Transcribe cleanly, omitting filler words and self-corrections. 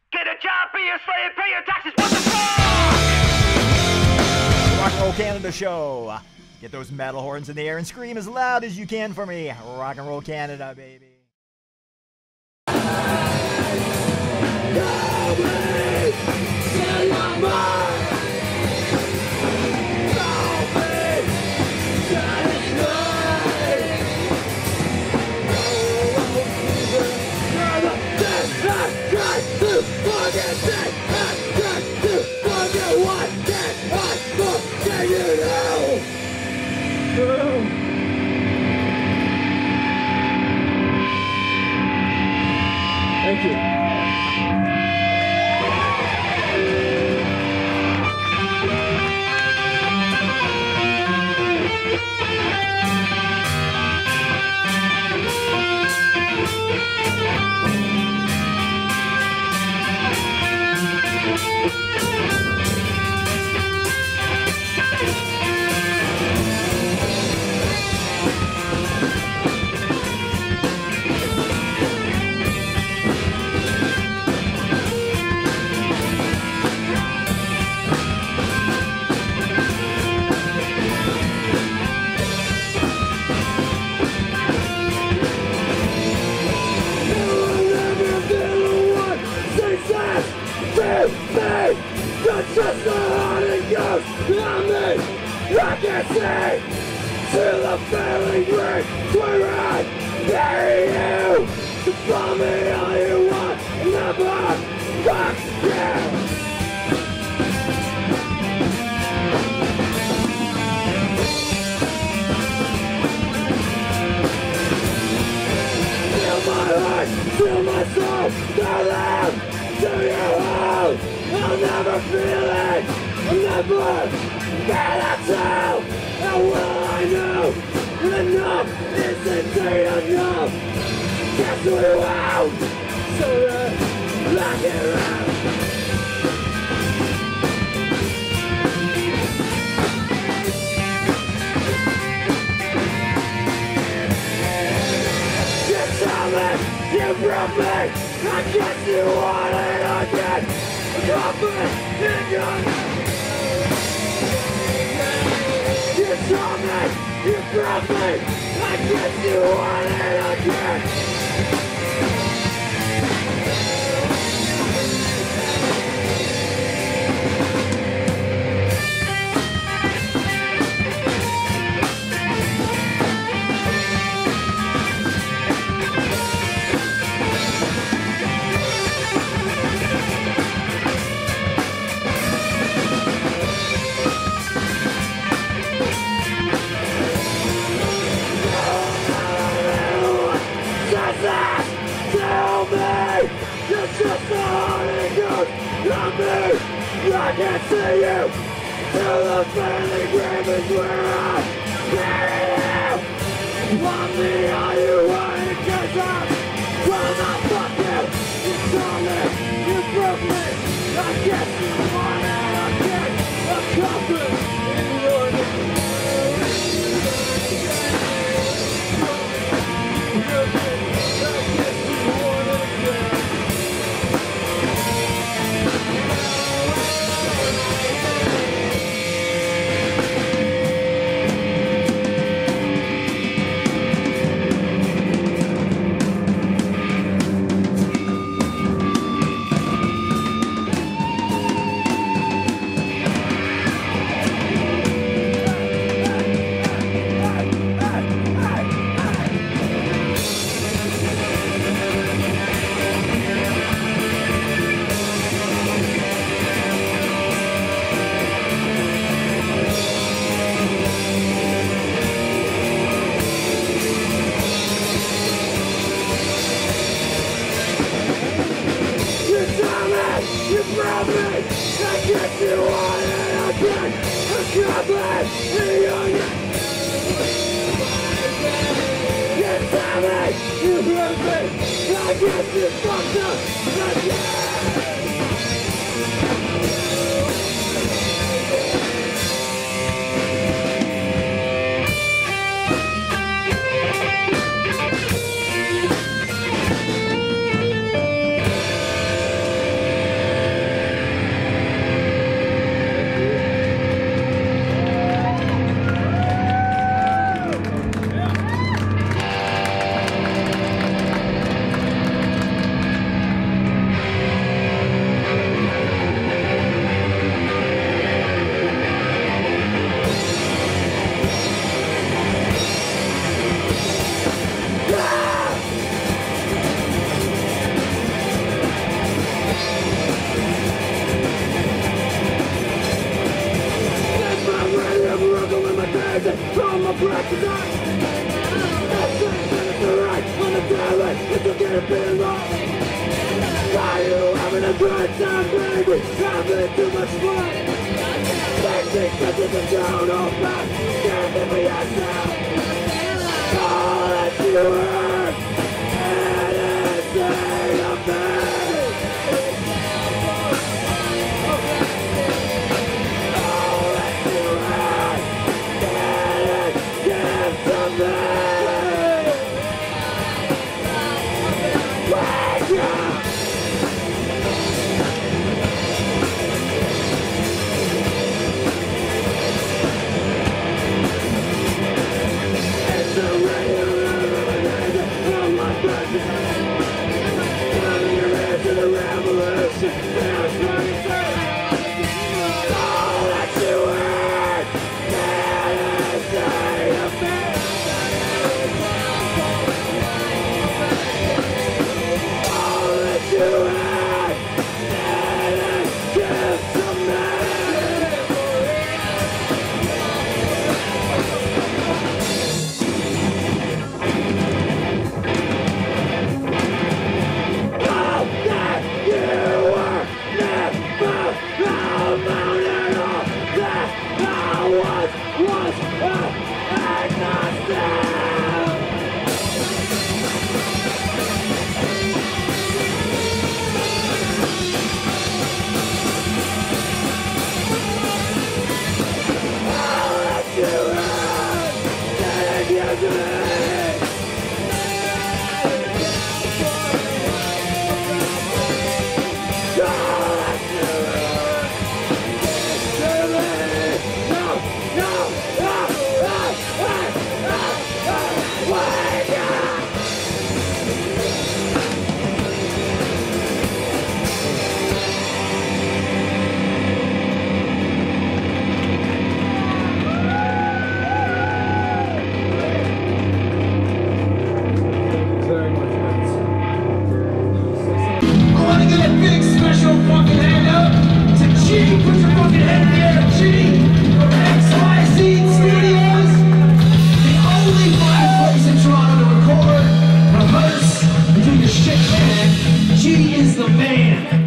Get a job, be a slave, pay your taxes, what the fuck? Rock and Roll Canada show. Get those metal horns in the air and scream as loud as you can for me. Rock and Roll Canada, baby. Thank you. Just the haunted ghost on me. I can see to the failing grave where I bury you. Call me all you want, never fuck you. Feel my heart, feel my soul, they're loud to your home. I'll never feel it, I'll never get it too. How will I know when enough is indeed enough? Guess we won't, so lock it out. You tell me, you broke me, I guess you want it again. Confident in your You saw me, you broke me, I guess you want it again. Tell me, you're just a haunted ghost on me. I can't see you till the family grave is where I bury you. Want me all you want, cause I will not fuck you. You told me, you broke me, I guess you want it again. A coffin in your name. You broke me, I guess you want it again. A goblin in your neck. You tell me, you broke me, I guess you fucked up again. having a good time, baby, having too much fun. Sexy touches and down all back, can't give me a sound. All that you heard, anything of me. All that you heard, give to me. Wake up! She is the man.